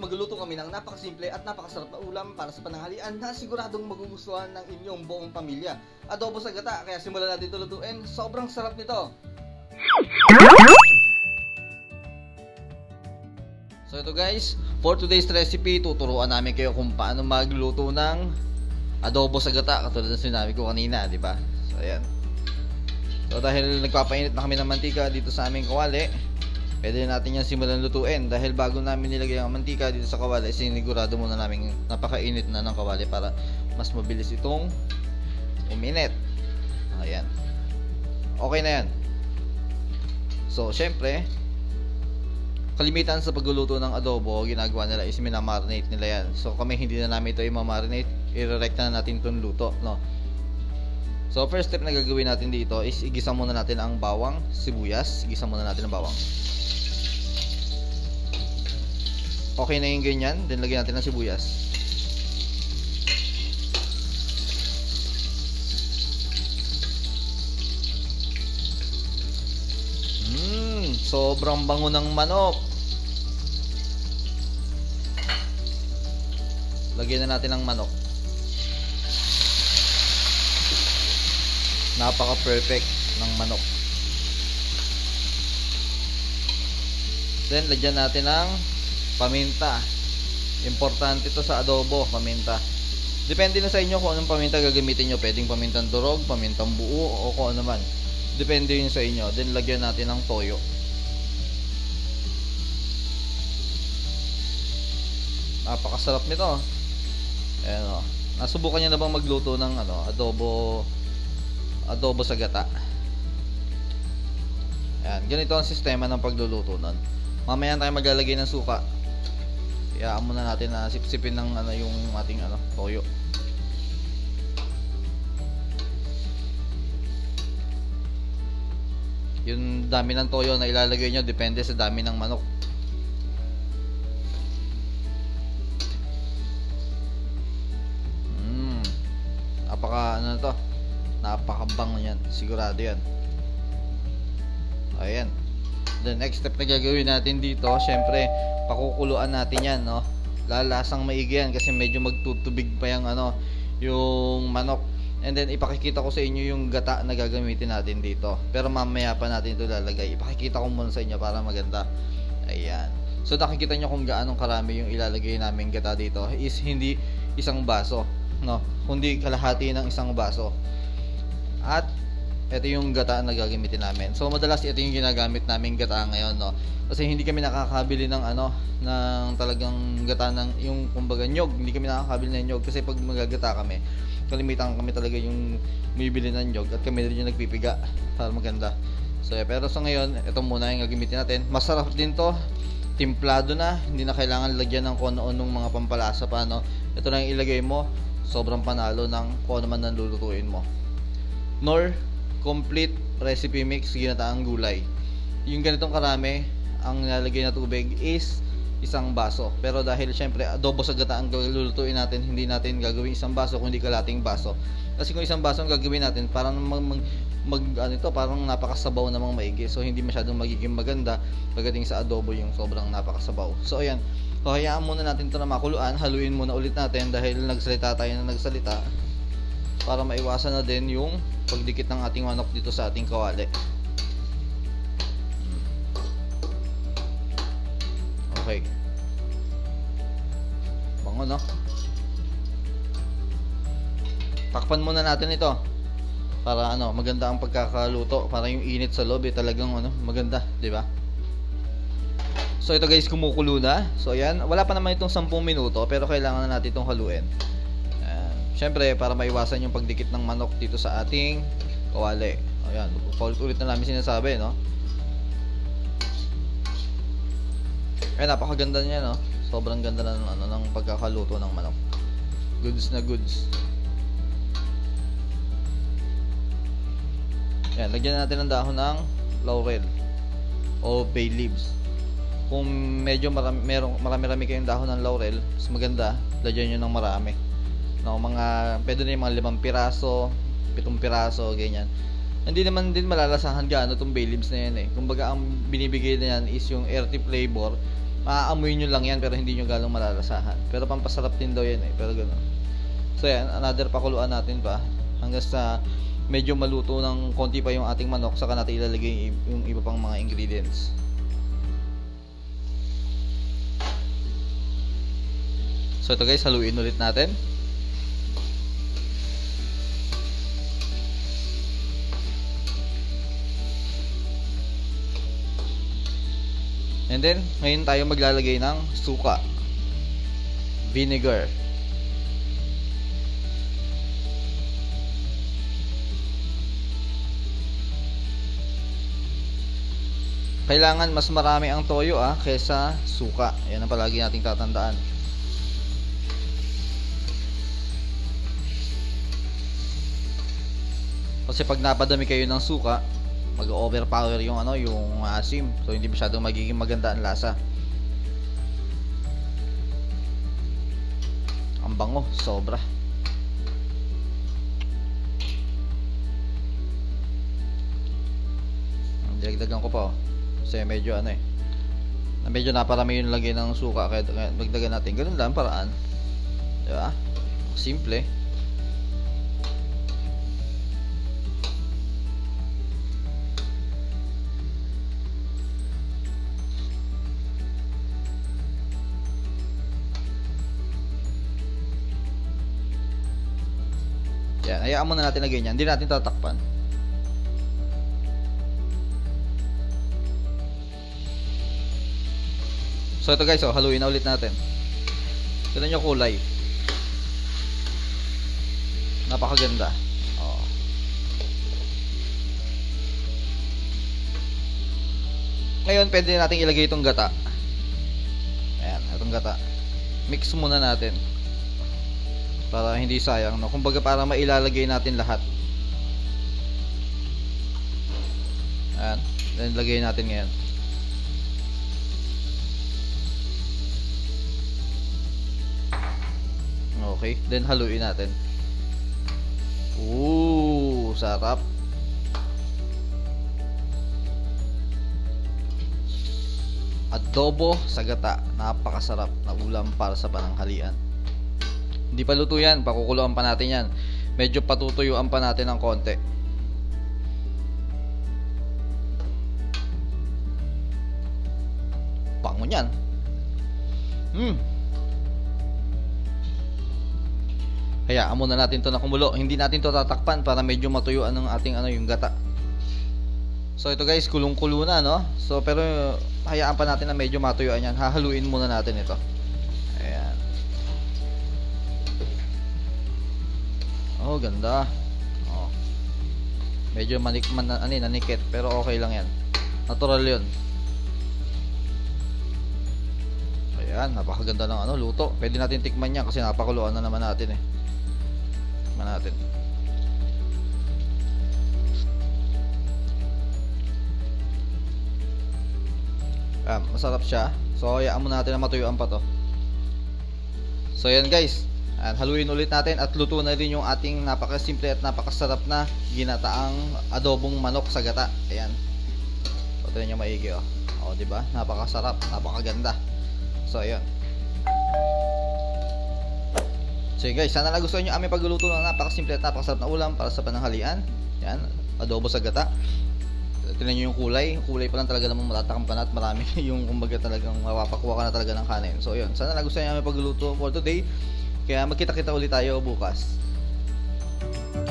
magluluto kami ng napakasimple at napakasarap na ulam para sa pananghalian na siguradong magugustuhan ng inyong buong pamilya. Adobo sa gata, kaya simulan natin ito lutuin. Sobrang sarap nito. So ito guys, for today's recipe, tuturuan namin kayo kung paano magluto ng adobo sa gata, katulad ng sinabi ko kanina, di ba? So ayan. So dahil nagpapainit na kami ng mantika dito sa aming kawali, pwede natin yan simulan lutuin. Dahil bago namin nilagay ang mantika dito sa kawali, sinigurado muna namin napakainit na ng kawali para mas mabilis itong uminit. Ayan. Okay na yan. So syempre, kalimitan sa pagluluto ng adobo, ginagawa nila is minamarinate nila yan. So kami hindi na namin ito i-marinate, i-direct na natin itong luto, no? So first step na gagawin natin dito is igisa muna natin ang bawang, sibuyas. Igisa muna natin ang bawang. Okay na yung ganyan, then lagyan natin ng sibuyas. Sobrang bango ng manok. Lagyan na natin ang manok. Napaka-perfect ng manok. Then lagyan natin ng paminta. Importante ito sa adobo, paminta. Depende na sa inyo kung anong paminta gagamitin nyo. Pwedeng pamintang durog, pamintang buo, o kung ano man. Depende yun sa inyo. Then lagyan natin ng toyo. Napakasarap nito. Ayan o. Nasubukan nyo na bang magluto ng adobo sa gata? Ayan. Ganito ang sistema ng pagluluto nun. Mamaya tayo maglalagay ng suka. Iyaan muna natin na sipsipin ng yung ating toyo. Yung dami ng toyo na ilalagay nyo depende sa dami ng manok. Napakabango yan, sigurado yan. Ayan. The next step na gagawin natin dito, syempre pakukuluan natin yan, no? Lalasang maigi yan kasi medyo magtutubig pa yung manok. And then ipakikita ko sa inyo yung gata na gagamitin natin dito, pero mamaya pa natin ito lalagay. Ipakikita ko muna sa inyo para maganda. Ayan. So nakikita nyo kung gaano karami yung ilalagay namin gata dito. Is hindi isang baso, no? Kundi kalahati ng isang baso. At ito yung gata na gagamitin namin. So madalas ito yung ginagamit namin gata ngayon, no? Kasi hindi kami nakakabili ng ng talagang gata ng yung kumbaga nyog. Hindi kami nakakabili ng nyog kasi pag magagata kami, kalimitan kami talaga yung bibili ng nyog at kami rin yung nagpipiga para maganda. So pero sa ngayon, ito muna yung gagamitin natin. Masarap din to. Timplado na, hindi na kailangan lagyan ng kung ano-anong mga pampalasa pa, no? Ito na yung ilagay mo, sobrang panalo ng kung ano man ang lulutuin mo. Nor complete recipe mix ginataang gulay. Yung ganitong karami, ang nilalagay na tubig is isang baso. Pero dahil syempre adobo sa gata ang lulutuin natin, hindi natin gagawin isang baso kundi kalating baso. Kasi kung isang baso ang gagawin natin, parang parang napakasabaw namang maigi. So hindi masyadong magiging maganda pagdating sa adobo yung sobrang napakasabaw. So ayan, hayaan muna natin ito na makuluan. Haluin muna ulit natin dahil nagsalita tayo na nagsalita, para maiwasan na din yung pagdikit ng ating manok dito sa ating kawali. Okay. Bango, no? Takpan muna natin ito para maganda ang pagkakaluto, para yung init sa loob talagang maganda, 'di ba? So ito guys, kumukulo na. So ayan, wala pa naman itong 10 minuto pero kailangan na natin itong haluin. Syempre para maiwasan yung pagdikit ng manok dito sa ating kawali. Ayan, paulit-ulit na namin sinasabi, no? Ayan, napakaganda niya, no? Sobrang ganda na ng pagkakaluto ng manok. Goods na goods. Ayan, lagyan natin ng dahon ng laurel o bay leaves. Kung medyo marami kayong dahon ng laurel, mas maganda, lagyan nyo ng marami. Pwede na yung mga 5 piraso, 7 piraso, ganyan. Hindi naman din malalasahan gaano itong bay leaves na yan eh. Kumbaga ang binibigay na yan is yung earthy flavor Maaamoy nyo lang yan pero hindi nyo galang malalasahan. Pero pampasarap din daw yan pero gano'n. So yan, another pakuluan natin pa hanggang sa medyo maluto ng konti pa yung ating manok, saka natin ilalagay yung iba pang mga ingredients. So ito guys, haluin ulit natin. And then, ngayon tayo maglalagay ng suka, vinegar, kailangan mas marami ang toyo kesa suka. Yan ang palagi nating tatandaan. Kasi pag napadami kayo ng suka, mag-overpower yung yung asim. So hindi masyadong magiging maganda ang lasa. Ang bango, sobra. Dagdagan ko pa kasi medyo medyo naparami yung lagay ng suka, kaya dagdagan natin. Ganun lang paraan. Diba? Simple. Yan, hayaan muna natin na ganyan. Hindi natin tatakpan. So ito guys, haluin na ulit natin. Tignan nyo kulay. Napakaganda. Ngayon, pwede natin ilagay itong gata. Ayan, itong gata. Mix muna natin. Para hindi sayang, no? Kumbaga para mailalagay natin lahat. Ayan, then lagay natin ngayon. Okay, then haluin natin. Sarap. Adobo sa gata. Napakasarap na ulam para sa pananghalian. Hindi pa luto yan, pakukuluan pa natin yan. Medyo patutuyuan pa natin ng konti. Bango nyan. Hayaan muna natin to na kumulo. Hindi natin to tatakpan para medyo matuyuan ng ating yung gata. So ito guys, kulong-kulo na, no? So pero hayaan pa natin na medyo matuyuan yan. Hahaluin muna natin ito. Ayan. Oh, ganda. Oh. Medyo nanikit, pero okay lang yan. Natural 'yun. Ayan, napakaganda ng luto. Pwede natin tikman yan kasi napakuluan na naman natin Tikman natin. Masarap siya. So, hayaan muna natin na matuyuan pa to. So, yan guys. Haluin ulit natin at luto na rin yung ating napakasimple at napakasarap na ginataang adobong manok sa gata. Ayan. So, tignan nyo maigi, diba? Napakasarap, napakaganda. So, ayan. So, guys, sana nagustuhan nyo aming pagluluto ng napakasimple at napakasarap na ulam para sa pananghalian. Yan, adobo sa gata. Tignan nyo yung kulay. Kulay pa lang talaga namang matatakam ka na at marami yung kumbaga talagang mapapakuha ka na talaga ng kanin. So, yun. Sana nagustuhan nyo aming pagluluto for today. Kaya magkita-kita ulit tayo bukas.